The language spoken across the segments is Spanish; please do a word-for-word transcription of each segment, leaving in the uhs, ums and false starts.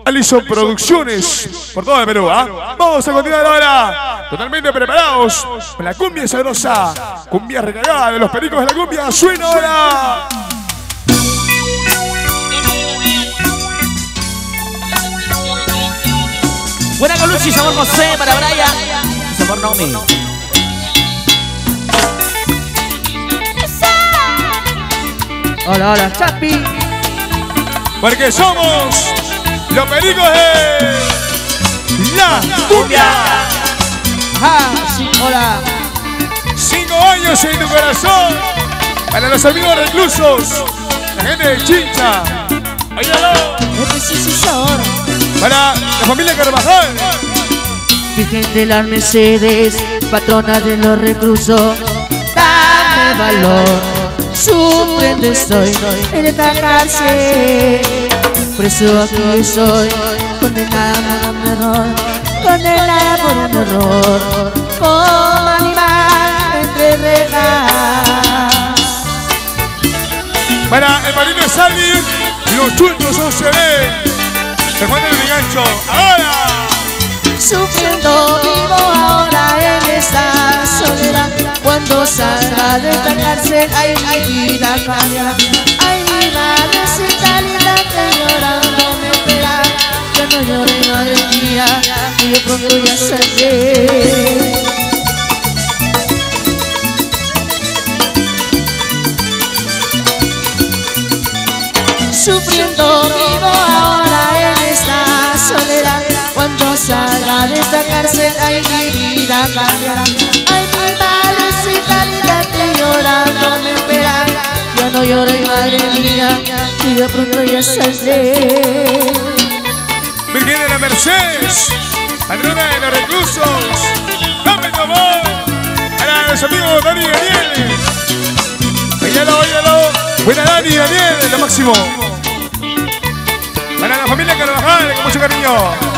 Alison Producciones, por todo el Perú, ¿ah? ¿eh? Vamos a continuar ahora, totalmente preparados para la cumbia sabrosa, cumbia recargada de los pericos de la cumbia. ¡Suena ahora! Buena con Luchi, sabor José para Brian y sabor Nomi. Hola, hola, Chapi. Porque somos los pericos de la cumbia. Ajá, sí, hola. Cinco años en tu corazón. Para los amigos reclusos, la gente de Chincha. Óyalo. Para la familia Carvajal. Virgen de las Mercedes, patrona de los reclusos, dame valor, sufriendo estoy en esta cárcel. Preso aquí soy, condenada por un error, condenada por un error, como animal entre rejas. Para el marino de Salvi, los chultos son se ven. Se encuentra en el gancho, ahora. Sufriendo vivo ahora en esta soledad. Cuando salga de esta cárcel, ay, mi vida cambiará. Ay, mi madrecita linda que llorando me espera. Ya no llore, madre mía, que yo pronto ya saldré. Sufriendo vivo ahora en esta soledad. Cuando salga de esta cárcel, ay, mi vida cambiará. Ay, mi madrecita linda que llorando me espera. Ya no lloré, madre mía, y de pronto ya saldré. Virgen de la Mercedes, patrona de los reclusos, dame tu amor. Para los amigos Dani y Daniel. Óyalo, óyalo. Buena Dani y Daniel, lo máximo. Para la familia Carvajal, con mucho cariño.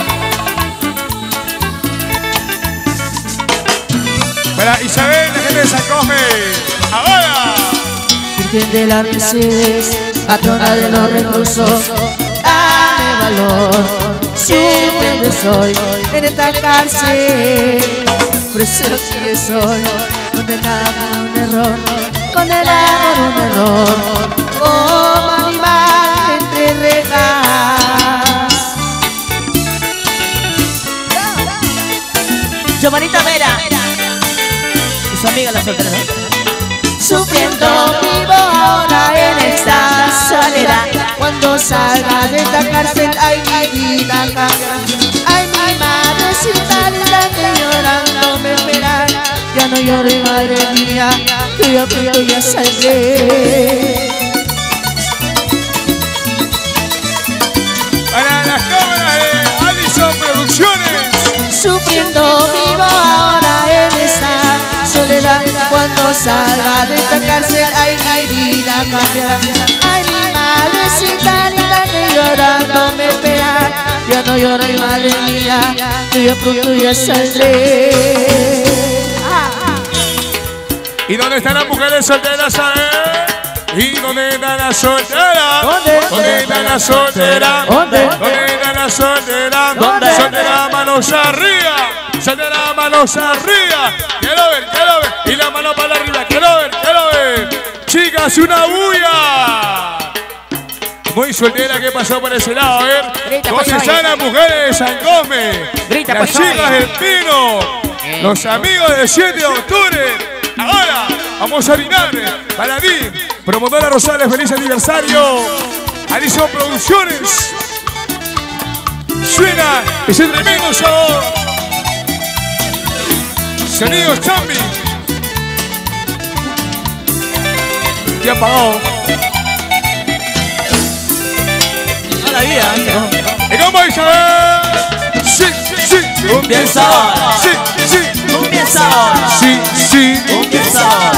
Para Isabel, la gente de San Cosme. ¡Ahora! Virgen de las Mercedes, patrona de los reclusos, dame valor, sufriendo soy en esta cárcel. Preso que soy, condenada por un error, condenada por un error, como animal entre rejas. Giovanita Vera y su amiga la soltera, ¿no? Sufriendo vivo ahora en esta soledad. Cuando salga de esta cárcel, ay, mi vida cambiará. Ay, mi madrecita linda que llorando me espera. Ya no llore, madre mía, que yo pronto ya saldré. Para las cámaras de Alison Producciones. Sufriendo vivo ahora en esta soledad. Cuando salga de esta cárcel, ay, mi vida cambiará. Ay, mi madrecita linda que llorando me espera. Ya no lloro, madre mía, que yo pronto ya saldré. ¿Y dónde están las mujeres solteras, eh? ¿Y dónde están las solteras? ¿Dónde? ¿Dónde están las solteras? ¿Dónde? ¿Dónde están las solteras? ¿Dónde? Soltera, manos arriba. Soltera, manos arriba. Quiero ver, quiero ver. Y la mano para arriba. Quiero ver, quiero ver. Chicas, una bulla. Muy soltera que pasó por ese lado, a ver. Grita, ¿Dónde pues, están las mujeres de San Cosme? Grita, Las pues, chicas del Pino. Los amigos del siete de octubre. Ahora vamos a orinar para ti, promotora Rosales, feliz aniversario. Alison Producciones. Suena ese tremendo sabor. Sonido Chambi. Ya apagó. No la vida, ¿Y cómo Isabel? Sí, sí. Cumbia el sabor. Sí, sí. Cumbia el sabor. Sí, sí. Cumbia el sabor.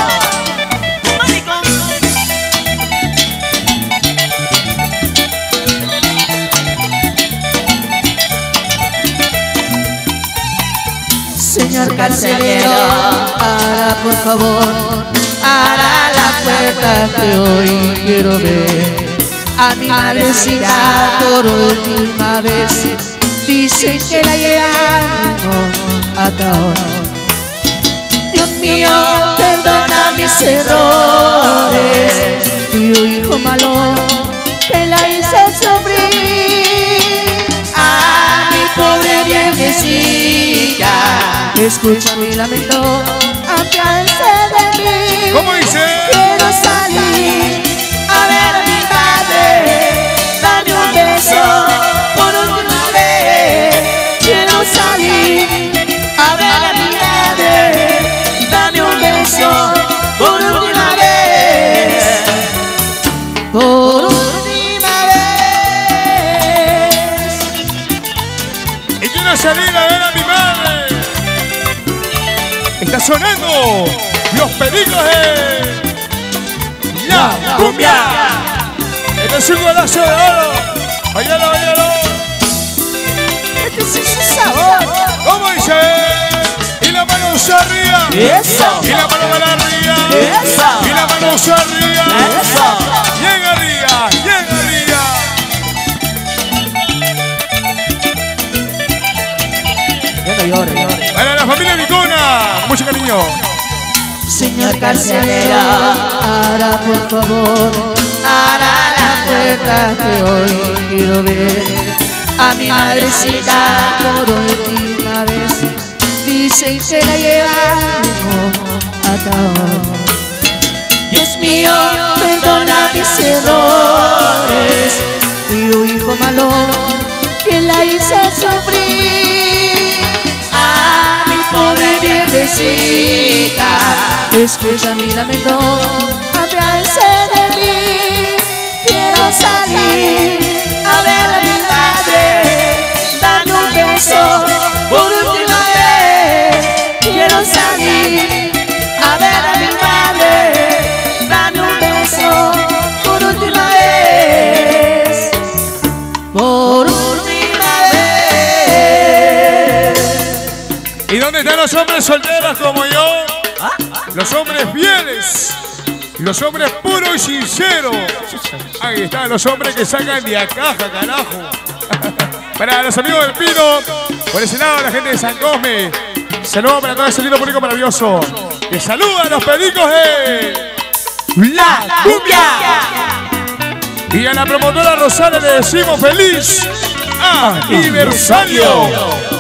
Señor carcelero, abra por favor, abra la puerta que hoy quiero ver. A mi madrecita por última vez, dicen que la llevaron hasta ahora. Dios mío, perdona mis errores, tu hijo malo que la hice sufrir. A mi pobre viejecita, escucha mi lamento, apiádese de mí. ¿Cómo dice? Quiero salir a ver a mi madre, dame un beso por última vez. Quiero salir a ver a mi madre, dame un beso por última vez. Por última vez. Y quiero salir a ver a mi madre. Está sonando los pericos de la cumbia. Este es un golazo de oro. Óyalo, óyalo. Este sí es su sabor. ¿Cómo dice? Y la mano se arriba. Eso. Y la mano para arriba. Eso. Y la mano se arriba. Eso. Bien arriba, bien arriba. Ya no llore, llore. Para la familia Vicona, mucho cariño. Señor carcelero, ahora por favor, abra la puerta que hoy quiero ver a mi madrecita por última vez. Dicen que la llevaron hasta ahora. Dios mío, perdona mis errores, tu hijo malo que la hice sufrir. A mi pobre viejecita, escucha mi lamento, apiádese de mí. Quiero salir a ver a mi madre, dame un beso por última vez. Quiero salir a ver a mi madre, dame un beso por última vez. Por última vez. ¿Y dónde están los hombres solteros como yo? Los hombres fieles, los hombres puros y sinceros. Ahí están los hombres que sacan de a caja, carajo. Para los amigos del Pino, por ese lado la gente de San Cosme. Saludos para todo ese lindo público maravilloso. Que saluda a los pericos de la cumbia. Y a la promotora Rosales le decimos feliz aniversario.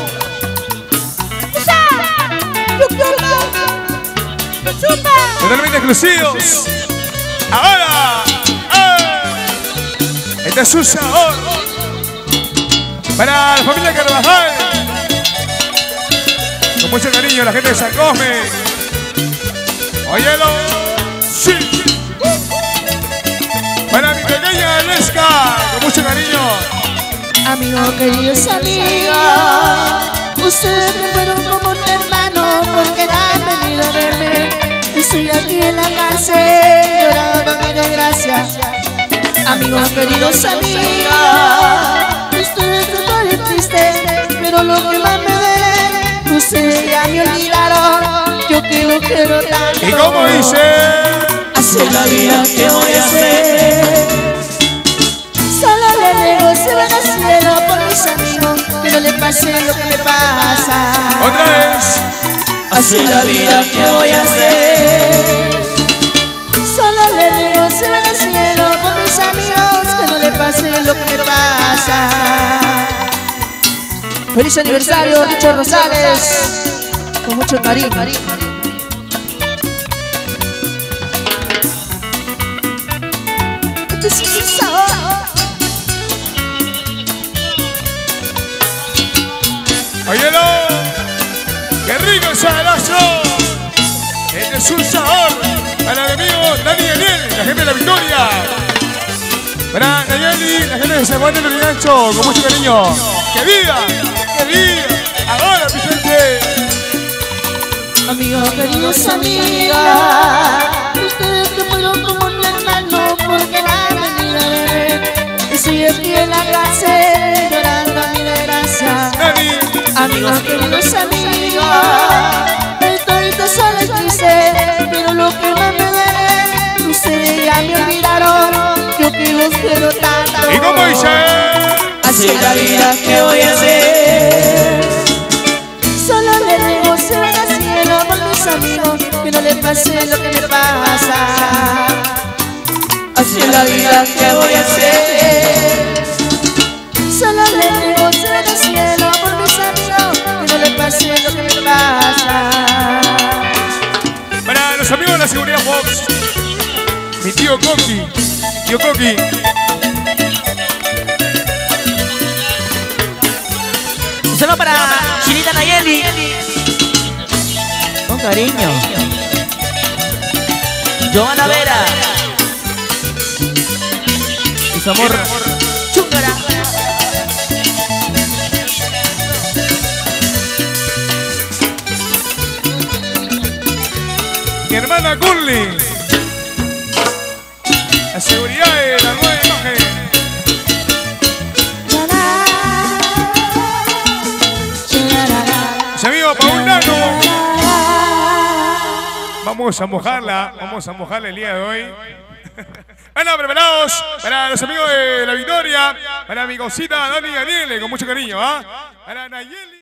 Totalmente exclusivos. Ahora, ¡eh! Este es un sabor para la familia Carvajal. Con mucho cariño, la gente de San Cosme. Óyelo, sí. Para mi pequeña Aleska, con mucho cariño. Amigos, queridos amigos, ustedes me fueron como un hermano porque han venido a verme. Estoy aquí en la cárcel llorando mi desgracia. Amigos, queridos amigos, ustedes estoy triste, pero lo que más me duele, ustedes ya me olvidaron. Yo que lo quiero tanto. ¿Y cómo dice? Hacer la vida que voy a hacer. Solo le ruego se van al cielo por mis amigos, que no le pase lo que me pasa. Otra vez. Así la vida que voy a hacer. Solo le digo se van al cielo por mis amigos, que no le pase lo que me pasa. Feliz aniversario, Richard Rosales, con mucho cariño. Este sí es sabor. Óyelo. ¡Qué rico el sabelazo! Este es un sabor para mi amigo Dani Daniel, la gente de la Victoria. Para Nayeli, la gente de San Juan de Lurigancho, con mucho cariño. ¡Que viva! ¡Que viva! ¡Ahora, mi gente! Amigos, queridos amigos, ustedes que fueron como un hermano porque la han venido a ver. Estoy aquí en la cárcel llorando mi desgracia. Dani. Amigos, queridos amigos, estoy tan sola y triste, pero lo que más me duele, ustedes ya me olvidaron. Yo que los quiero tanto. dice? Así es la vida, ¿qué voy a hacer? Solo le digo se vaya al cielo por mis amigos, que no le pase lo que me pasa. Así es la vida, ¿qué voy a hacer? Solo le digo se vaya al cielo por mis amigos, que no le pase lo que me pasa. Para los amigos de la seguridad Fox, mi tío Coqui, tío Coqui. Solo para Chinita Nayeli. Con cariño. Joana Vera. Y su amor. Chúngara. Mi hermana Curly. La seguridad de la nueva imagen. Mi amigo Paul Nano. Vamos a mojarla, vamos a mojarla el día de hoy. Bueno, preparados para los amigos de La Victoria, para mi cosita Dani Daniele, con mucho cariño, ¿ah? ¿eh? Para Nayeli.